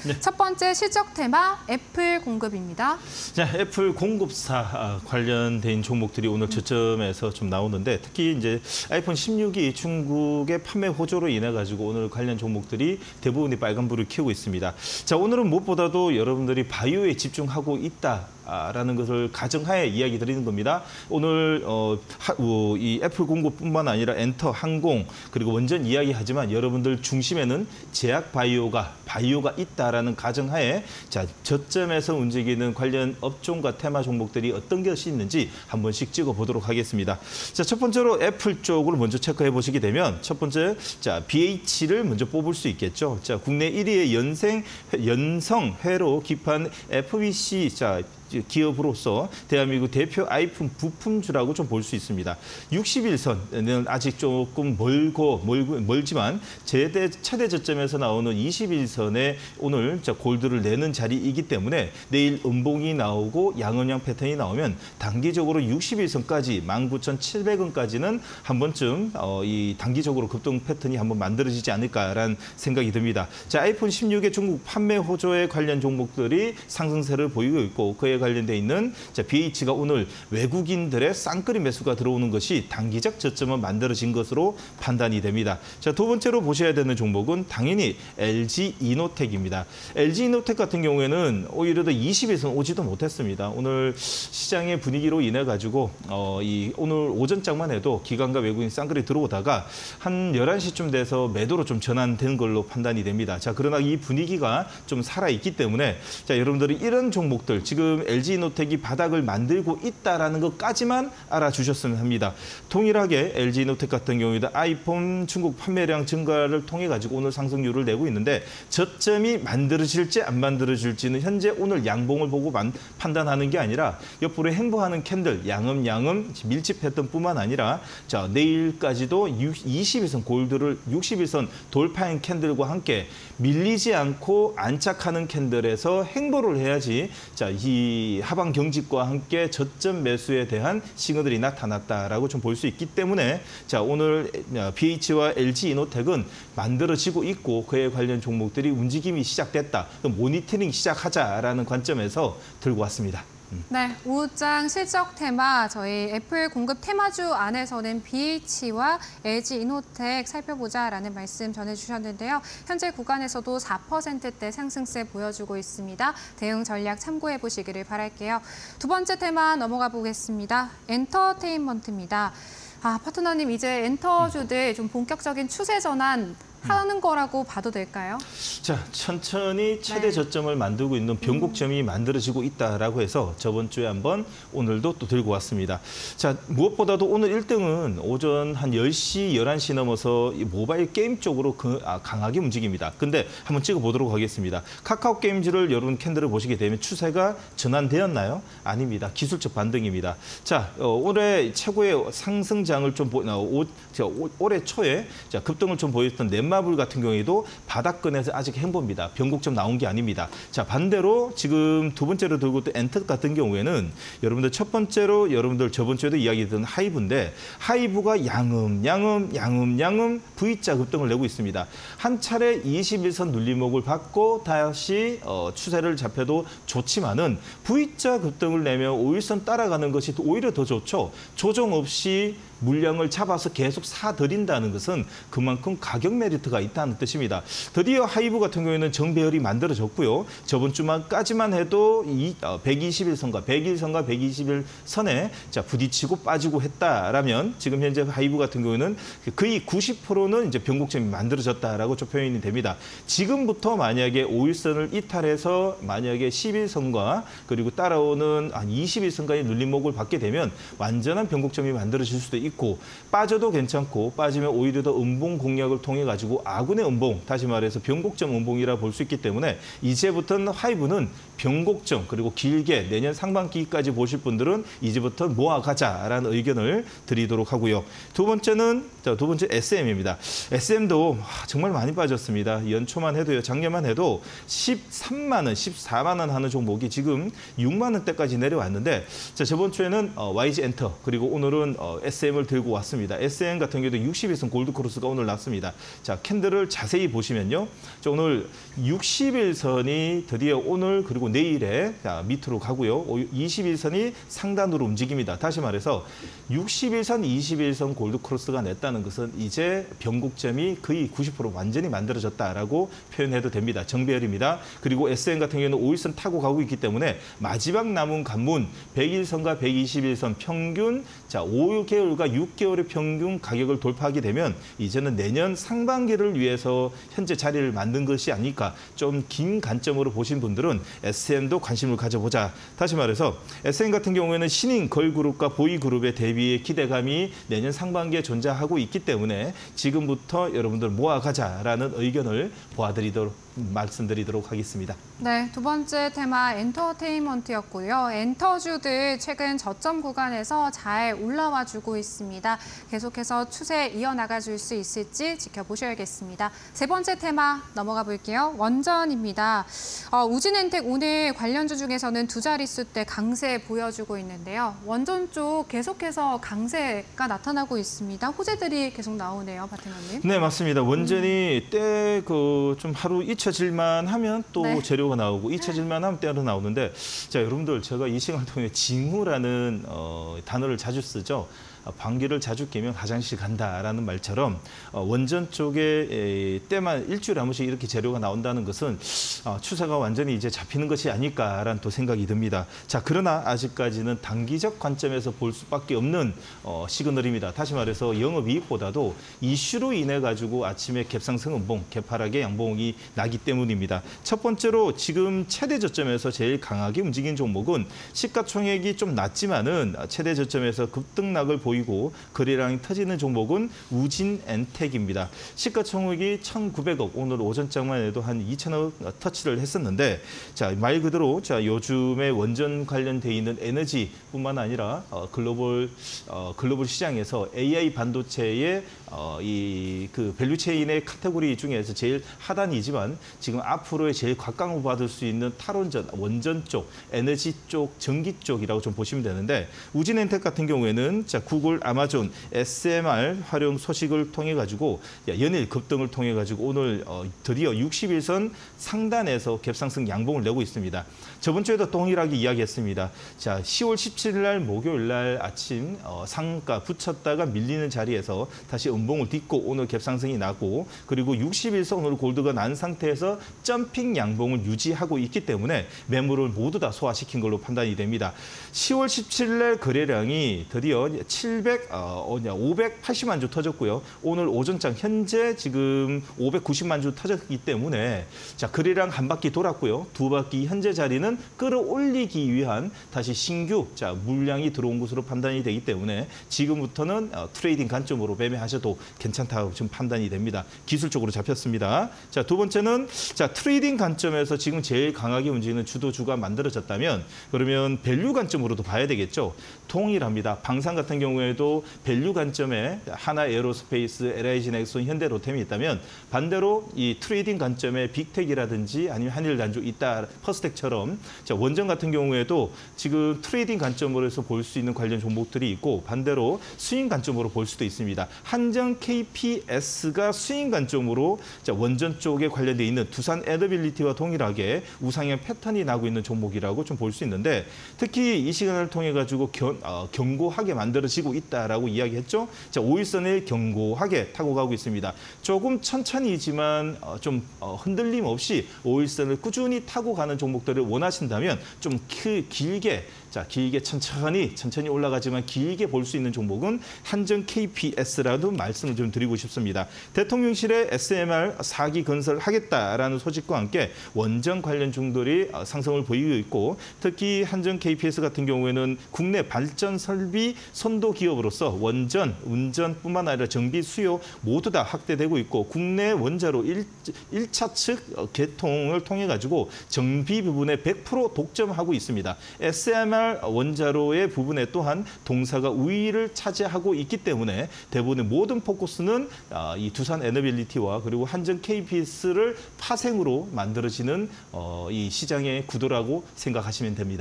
네. 첫 번째 실적 테마 애플 공급입니다. 자, 애플 공급사 관련된 종목들이 오늘 저점에서 좀 나오는데 특히 이제 아이폰 16이 중국의 판매 호조로 인해 가지고 오늘 관련 종목들이 대부분이 빨간불을 켜고 있습니다. 자, 오늘은 무엇보다도 여러분들이 바이오에 집중하고 있다라는 것을 가정하에 이야기 드리는 겁니다. 오늘 이 애플 공급뿐만 아니라 엔터, 항공 그리고 원전 이야기하지만 여러분들 중심에는 제약 바이오가 있다라는 가정하에 자, 저점에서 움직이는 관련 업종과 테마 종목들이 어떤 것이 있는지 한 번씩 찍어보도록 하겠습니다. 자, 첫 번째로 애플 쪽을 먼저 체크해 보시게 되면 첫 번째 자, BH를 먼저 뽑을 수 있겠죠. 자, 국내 1위의 연성 회로 기판 FBC 자, 기업으로서 대한민국 대표 아이폰 부품주라고 좀 볼 수 있습니다. 60일선은 아직 조금 멀지만 최대 저점에서 나오는 21선에 오늘 골드를 내는 자리이기 때문에 내일 음봉이 나오고 양은양 패턴이 나오면 단기적으로 60일선까지 19,700원까지는 한 번쯤 이 단기적으로 급등 패턴이 한번 만들어지지 않을까라는 생각이 듭니다. 자, 아이폰 16의 중국 판매 호조에 관련 종목들이 상승세를 보이고 있고 그에 관련돼 있는 BH가 오늘 외국인들의 쌍끌이 매수가 들어오는 것이 단기적 저점을 만들어진 것으로 판단이 됩니다. 자, 두 번째로 보셔야 되는 종목은 당연히 LG 이노텍입니다. LG 이노텍 같은 경우에는 오히려 더 20일선 오지도 못했습니다. 오늘 시장의 분위기로 인해 가지고 오늘 오전장만 해도 기관과 외국인 쌍끌이 들어오다가 한 11시쯤 돼서 매도로 좀 전환된 걸로 판단이 됩니다. 자, 그러나 이 분위기가 좀 살아있기 때문에 자, 여러분들이 이런 종목들 지금 LG 이노텍이 바닥을 만들고 있다라는 것까지만 알아주셨으면 합니다. 동일하게 LG 이노텍 같은 경우에도 아이폰 중국 판매량 증가를 통해 가지고 오늘 상승률을 내고 있는데 저점이 만들어질지 안 만들어질지는 현재 오늘 양봉을 보고 판단하는 게 아니라 옆으로 행보하는 캔들 양음 밀집했던 뿐만 아니라 자, 내일까지도 20일선 골드를 60일선 돌파한 캔들과 함께 밀리지 않고 안착하는 캔들에서 행보를 해야지 자, 이 하방 경직과 함께 저점 매수에 대한 싱어들이 나타났다라고 좀 볼 수 있기 때문에 자, 오늘 BH와 LG 이노텍은 만들어지고 있고 그에 관련 종목들이 움직임이 시작됐다. 모니터링 시작하자라는 관점에서 들고 왔습니다. 네, 오후장 실적 테마 저희 애플 공급 테마주 안에서는 BH와 LG 이노텍 살펴보자라는 말씀 전해주셨는데요. 현재 구간에서도 4%대 상승세 보여주고 있습니다. 대응 전략 참고해 보시기를 바랄게요. 두 번째 테마 넘어가 보겠습니다. 엔터테인먼트입니다. 파트너님 이제 엔터주들 좀 본격적인 추세 전환 하는 거라고 봐도 될까요? 자, 천천히 최대 저점을 만들고 있는 변곡점이 만들어지고 있다라고 해서 저번 주에 한번 오늘도 또 들고 왔습니다. 자, 무엇보다도 오늘 1등은 오전 한 10시, 11시 넘어서 모바일 게임 쪽으로 강하게 움직입니다. 근데 한번 찍어보도록 하겠습니다. 카카오 게임즈를 여러분 캔들을 보시게 되면 추세가 전환되었나요? 아닙니다. 기술적 반등입니다. 자, 올해 최고의 상승장을 좀 올해 초에 자, 급등을 좀 보였던 넷마블 같은 경우에도 바닥권에서 아직 행보입니다. 변곡점 나온 게 아닙니다. 자, 반대로 지금 두 번째로 들고 있던 엔터 같은 경우에는 여러분들 첫 번째로 여러분들 저번 주에도 이야기 드린 하이브인데 하이브가 양음 V자 급등을 내고 있습니다. 한 차례 21선 눌림목을 받고 다시 추세를 잡혀도 좋지만은 V자 급등을 내면 5일선 따라가는 것이 오히려 더 좋죠. 조정 없이 물량을 잡아서 계속 사들인다는 것은 그만큼 가격 메리트가 있다는 뜻입니다. 드디어 하이브 같은 경우에는 정배열이 만들어졌고요. 저번 주만까지만 해도 121선과 100일선과 120일선에 자, 부딪히고 빠지고 했다라면 지금 현재 하이브 같은 경우에는 거의 90%는 이제 변곡점이 만들어졌다라고 좀 표현이 됩니다. 지금부터 만약에 5일선을 이탈해서 만약에 10일선과 그리고 따라오는 한 20일선까지 눌림목을 받게 되면 완전한 변곡점이 만들어질 수도 있고 빠져도 괜찮고 빠지면 오히려 더 음봉 공략을 통해 가지고 아군의 음봉, 다시 말해서 변곡점 음봉이라 볼 수 있기 때문에 이제부터는 하이브는 변곡점 그리고 길게 내년 상반기까지 보실 분들은 이제부터 모아가자라는 의견을 드리도록 하고요. 두 번째 SM입니다. SM도 정말 많이 빠졌습니다. 연초만 해도요, 작년만 해도 13만 원, 14만 원 하는 종목이 지금 6만 원대까지 내려왔는데 자, 저번 주에는 YG 엔터 그리고 오늘은 SM을 들고 왔습니다. SM 같은 경우도 60일선 골드크로스가 오늘 났습니다. 자, 자, 캔들을 자세히 보시면요. 자, 오늘 60일선이 드디어 오늘 그리고 내일에 밑으로 가고요. 21선이 상단으로 움직입니다. 다시 말해서 60일선, 21선 골드 크로스가 냈다는 것은 이제 변곡점이 거의 90% 완전히 만들어졌다라고 표현해도 됩니다. 정배열입니다. 그리고 SM 같은 경우에는 5일선 타고 가고 있기 때문에 마지막 남은 관문 100일선과 121선 평균 자 5개월과 6개월의 평균 가격을 돌파하게 되면 이제는 내년 상반기를 위해서 현재 자리를 만든 것이 아닐까. 좀 긴 관점으로 보신 분들은 SM도 관심을 가져보자. 다시 말해서 SM 같은 경우에는 신인 걸그룹과 보이그룹에 대비해 기대감이 내년 상반기에 존재하고 있기 때문에 지금부터 여러분들 모아가자라는 의견을 말씀드리도록 하겠습니다. 네, 두 번째 테마 엔터테인먼트였고요. 엔터주들 최근 저점 구간에서 잘 올라와 주고 있습니다. 계속해서 추세 이어나가 줄 수 있을지 지켜보셔야겠습니다. 세 번째 테마 넘어가 볼게요. 원전입니다. 우진엔텍 오늘 관련주 중에서는 두 자릿수대 강세 보여주고 있는데요. 원전 쪽 계속해서 강세가 나타나고 있습니다. 호재들이 계속 나오네요, 박태원님. 네, 맞습니다. 원전이 좀 하루 잊혀질만 하면 또 네. 재료가 나오고 잊혀질만 하면 때로 나오는데 자, 여러분들 제가 이 시간을 통해 징후라는 단어를 자주 쓰죠. 방귀를 자주 뀌면 화장실 간다라는 말처럼 원전 쪽에 때만 일주일에 한 번씩 이렇게 재료가 나온다는 것은 추세가 완전히 이제 잡히는 것이 아닐까라는 또 생각이 듭니다. 자, 그러나 아직까지는 단기적 관점에서 볼 수밖에 없는 시그널입니다. 다시 말해서 영업이익보다도 이슈로 인해 가지고 아침에 갭상승 음봉, 갭하락의 양봉이 나기 때문입니다. 첫 번째로 지금 최대 저점에서 제일 강하게 움직인 종목은 시가총액이 좀 낮지만은 최대 저점에서 급등락을 보이고 거래량이 터지는 종목은 우진엔텍입니다. 시가총액이 1,900억, 오늘 오전장만 해도 한 2,000억 터치를 했었는데 자, 말 그대로 자, 요즘에 원전 관련돼 있는 에너지뿐만 아니라 글로벌 시장에서 AI 반도체의 그 밸류체인의 카테고리 중에서 제일 하단이지만 지금 앞으로의 제일 각광을 받을 수 있는 탈원전, 원전 쪽, 에너지 쪽, 전기 쪽이라고 좀 보시면 되는데 우진엔텍 같은 경우에는 자, 구글, 아마존, SMR 활용 소식을 통해 가지고 연일 급등을 통해 가지고 오늘 드디어 60일선 상단에서 갭상승 양봉을 내고 있습니다. 저번 주에도 동일하게 이야기했습니다. 자, 10월 17일 날 목요일 날 아침 상가 붙였다가 밀리는 자리에서 다시 음봉을 딛고 오늘 갭상승이 나고 그리고 60일선 오늘 골드가 난 상태에서 점핑 양봉을 유지하고 있기 때문에 매물을 모두 다 소화시킨 걸로 판단이 됩니다. 10월 17일 날 거래량이 드디어 580만 주 터졌고요. 오늘 오전장 현재 지금 590만 주 터졌기 때문에 자, 거래량 한 바퀴 돌았고요. 두 바퀴 현재 자리는 끌어올리기 위한 다시 신규 물량이 들어온 것으로 판단이 되기 때문에 지금부터는 트레이딩 관점으로 매매하셔도 괜찮다고 지금 판단이 됩니다. 기술적으로 잡혔습니다. 자, 두 번째는 자, 트레이딩 관점에서 지금 제일 강하게 움직이는 주도주가 만들어졌다면 그러면 밸류 관점으로도 봐야 되겠죠. 동일합니다. 방산 같은 경우에도 밸류 관점에 하나 에어로스페이스, LIG 넥슨, 현대로템이 있다면 반대로 이 트레이딩 관점에 빅텍이라든지 아니면 한일단조 있다, 퍼스텍처럼 자, 원전 같은 경우에도 지금 트레이딩 관점으로 해서 볼 수 있는 관련 종목들이 있고 반대로 스윙 관점으로 볼 수도 있습니다. 한정 KPS가 스윙 관점으로 자, 원전 쪽에 관련돼 있는 두산 에너빌리티와 동일하게 우상향 패턴이 나고 있는 종목이라고 좀 볼 수 있는데 특히 이 시간을 통해 가지고 견고하게 만들어지고 있다라고 이야기했죠. 자, 5일선을 견고하게 타고 가고 있습니다. 조금 천천히지만 좀 흔들림 없이 5일선을 꾸준히 타고 가는 종목들을 원하신다면 좀 길게 천천히 올라가지만 길게 볼 수 있는 종목은 한정 KPS라도 말씀을 좀 드리고 싶습니다. 대통령실에 SMR 4기 건설하겠다라는 소식과 함께 원전 관련 중들이 상승을 보이고 있고 특히 한정 KPS 같은 경우에는 국내 발전 설비 선도 기업으로서 원전, 운전뿐만 아니라 정비 수요 모두 다 확대되고 있고 국내 원자로 1차 측 개통을 통해 가지고 정비 부분에 100% 독점하고 있습니다. SMR 원자로의 부분에 또한 동사가 우위를 차지하고 있기 때문에 대부분의 모든 포커스는 이 두산 에너빌리티와 그리고 한정 KPS를 파생으로 만들어지는 이 시장의 구도라고 생각하시면 됩니다.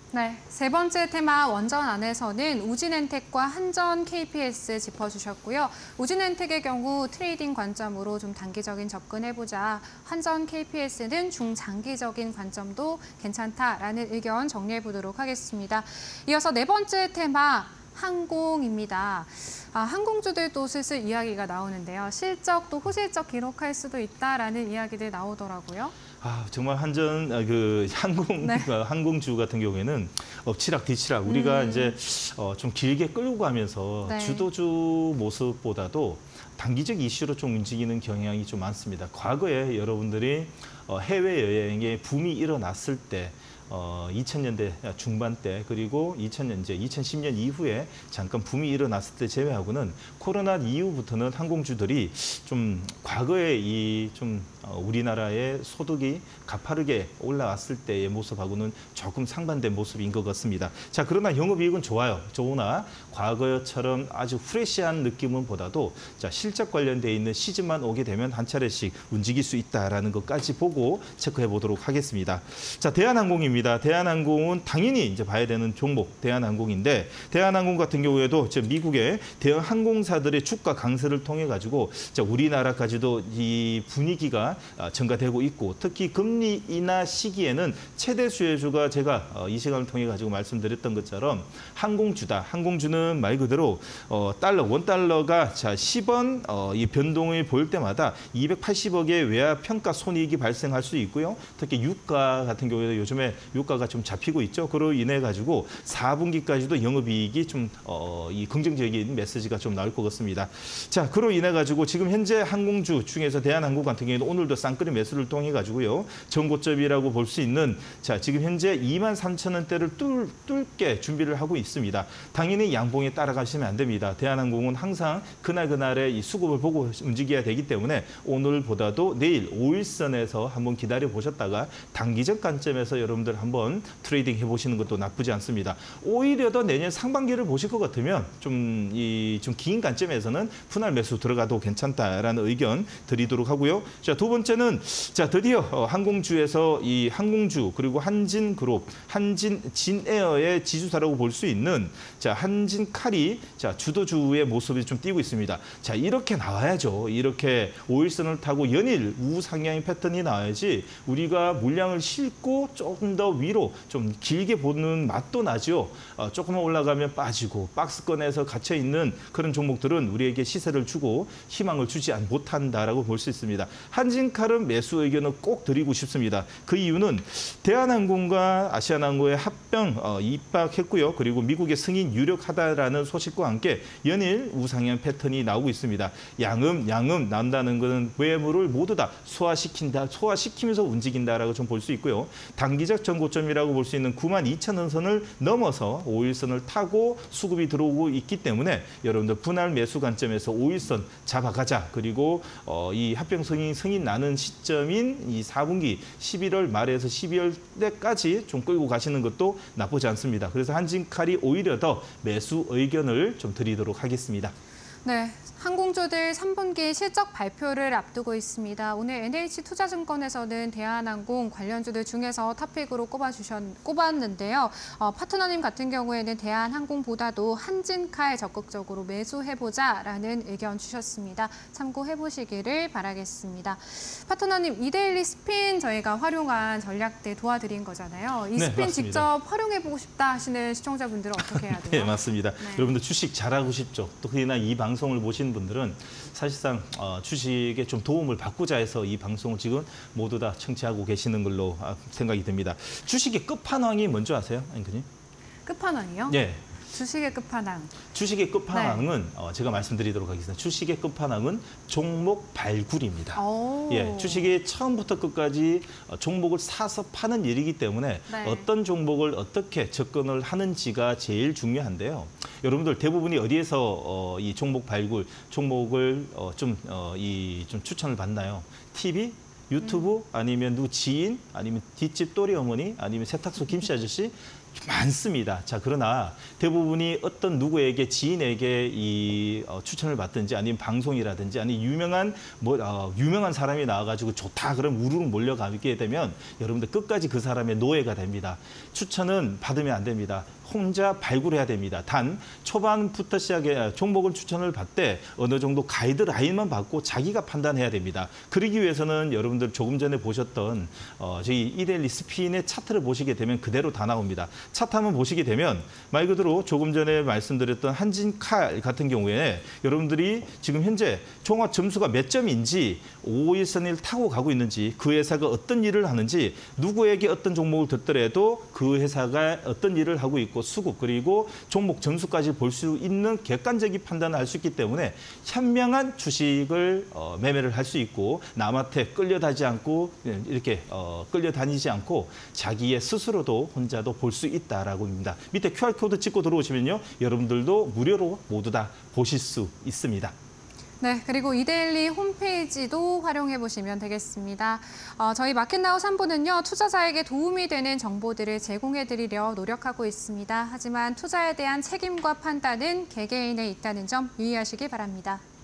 네, 세 번째 테마 원전 안에서는 우진엔텍과 한전 KPS 짚어주셨고요. 우진엔텍의 경우 트레이딩 관점으로 좀 단기적인 접근해보자. 한전 KPS는 중장기적인 관점도 괜찮다라는 의견 정리해보도록 하겠습니다. 이어서 네 번째 테마 항공입니다. 항공주들도 슬슬 이야기가 나오는데요. 실적 또 호실적 기록할 수도 있다라는 이야기들 나오더라고요. 정말 한전 항공주 같은 경우에는 엎치락 뒤치락 우리가 이제 좀 길게 끌고 가면서 네. 주도주 모습보다도 단기적 이슈로 좀 움직이는 경향이 좀 많습니다. 과거에 여러분들이 해외여행의 붐이 일어났을 때 2000년대 중반 때 그리고 2010년 이후에 잠깐 붐이 일어났을 때 제외하고는 코로나 이후부터는 항공주들이 좀 과거에 우리나라의 소득이 가파르게 올라왔을 때의 모습하고는 조금 상반된 모습인 것 같습니다. 자, 그러나 영업이익은 좋아요. 좋으나 과거처럼 아주 프레시한 느낌은 보다도 자, 실적 관련돼 있는 시즌만 오게 되면 한 차례씩 움직일 수 있다라는 것까지 보고 체크해 보도록 하겠습니다. 자, 대한항공입니다. 대한항공은 당연히 이제 봐야 되는 종목 대한항공인데 대한항공 같은 경우에도 미국의 대형 항공사들의 주가 강세를 통해 가지고 우리나라까지도 이 분위기가 증가되고 있고 특히 금리 인하 시기에는 최대 수혜주가 제가 이 시간을 통해 가지고 말씀드렸던 것처럼 항공주다. 항공주는 말 그대로 원달러가 10원 이 변동을 볼 때마다 280억의 외화 평가 손익이 발생할 수 있고요. 특히 유가 같은 경우에도 요즘에 유가가 좀 잡히고 있죠. 그로 인해 가지고 4분기까지도 영업이익이 좀 이 긍정적인 메시지가 좀 나올 것 같습니다. 자, 그로 인해 가지고 지금 현재 항공주 중에서 대한항공 같은 경우에는 오늘도 쌍끌이 매수를 통해 가지고요. 전고점이라고 볼 수 있는 지금 현재 23,000원대를 뚫게 준비를 하고 있습니다. 당연히 양봉에 따라가시면 안 됩니다. 대한항공은 항상 그날의 이 수급을 보고 움직여야 되기 때문에 오늘보다도 내일 5일선에서 한번 기다려 보셨다가 단기적 관점에서 여러분들 한번 트레이딩 해보시는 것도 나쁘지 않습니다. 오히려 더 내년 상반기를 보실 것 같으면 좀 긴 관점에서는 분할 매수 들어가도 괜찮다라는 의견 드리도록 하고요. 자, 두 번째는 드디어 항공주에서 이 항공주 그리고 한진그룹, 진에어의 지주사라고 볼 수 있는 한진칼이 주도주의 모습이 좀 띄고 있습니다. 자, 이렇게 나와야죠. 이렇게 5일선을 타고 연일 우상향의 패턴이 나와야지 우리가 물량을 싣고 조금 더 위로 좀 길게 보는 맛도 나죠. 조금만 올라가면 빠지고 박스권에서 갇혀 있는 그런 종목들은 우리에게 시세를 주고 희망을 주지 못한다라고 볼 수 있습니다. 한진칼은 매수 의견을 꼭 드리고 싶습니다. 그 이유는 대한항공과 아시아나항공의 합병 입학했고요. 그리고 미국의 승인 유력하다라는 소식과 함께 연일 우상향 패턴이 나오고 있습니다. 양음 난다는 것은 외물을 모두 다 소화시키면서 움직인다라고 좀 볼 수 있고요. 단기적 전고점이라고 볼 수 있는 92,000원 선을 넘어서 5일선을 타고 수급이 들어오고 있기 때문에 여러분들 분할 매수 관점에서 5일선 잡아가자. 그리고 이 합병 승인 나는 시점인 이 4분기 11월 말에서 12월 때까지 좀 끌고 가시는 것도 나쁘지 않습니다. 그래서 한진칼이 오히려 더 매수 의견을 좀 드리도록 하겠습니다. 네, 항공주들 3분기 실적 발표를 앞두고 있습니다. 오늘 NH투자증권에서는 대한항공 관련주들 중에서 탑픽으로 꼽았는데요. 파트너님 같은 경우에는 대한항공보다도 한진칼 적극적으로 매수해보자라는 의견 주셨습니다. 참고해보시기를 바라겠습니다. 파트너님, 이데일리 스핀 저희가 활용한 전략들 도와드린 거잖아요. 이 스핀 맞습니다. 직접 활용해보고 싶다 하시는 시청자분들은 어떻게 해야 돼요? 네, 맞습니다. 네. 여러분들 주식 잘하고 싶죠. 또 특히나 이 방송을 보시는 분들은 사실상 주식에 좀 도움을 받고자 해서 이 방송을 지금 모두 다 청취하고 계시는 걸로 생각이 듭니다. 주식의 끝판왕이 뭔지 아세요, 앵커님? 끝판왕이요? 네. 주식의 끝판왕. 주식의 끝판왕은 제가 말씀드리도록 하겠습니다. 주식의 끝판왕은 종목 발굴입니다. 예, 주식이 처음부터 끝까지 종목을 사서 파는 일이기 때문에 네. 어떤 종목을 어떻게 접근을 하는지가 제일 중요한데요. 여러분들 대부분이 어디에서 이 종목 발굴, 종목을 좀 추천을 받나요? TV? 유튜브? 아니면 누구 지인? 아니면 뒷집 또리 어머니? 아니면 세탁소 김씨 아저씨? 많습니다. 자, 그러나 대부분이 어떤 누구에게 지인에게 이 추천을 받든지 아니면 방송이라든지 아니면 유명한 사람이 나와가지고 좋다 그럼 우르르 몰려가게 되면 여러분들 끝까지 그 사람의 노예가 됩니다. 추천은 받으면 안 됩니다. 혼자 발굴해야 됩니다. 단 초반부터 시작해 종목을 추천을 받되 어느 정도 가이드라인만 받고 자기가 판단해야 됩니다. 그러기 위해서는 여러분들 조금 전에 보셨던 저희 이데일리 스핀의 차트를 보시게 되면 그대로 다 나옵니다. 차트 한번 보시게 되면 말 그대로 조금 전에 말씀드렸던 한진칼 같은 경우에 여러분들이 지금 현재 종합 점수가 몇 점인지 5일선을 타고 가고 있는지 그 회사가 어떤 일을 하는지 누구에게 어떤 종목을 듣더라도 그 회사가 어떤 일을 하고 있고 수급 그리고 종목 점수까지 볼 수 있는 객관적인 판단을 할 수 있기 때문에 현명한 주식을 매매를 할 수 있고 남한테 끌려다니지 않고 자기의 스스로도 혼자도 볼 수 있다라고 합니다. 밑에 QR코드 찍고 들어오시면요. 여러분들도 무료로 모두 다 보실 수 있습니다. 네, 그리고 이데일리 홈페이지도 활용해 보시면 되겠습니다. 저희 마켓나우 3부는요, 투자자에게 도움이 되는 정보들을 제공해 드리려 노력하고 있습니다. 하지만 투자에 대한 책임과 판단은 개개인에 있다는 점 유의하시기 바랍니다.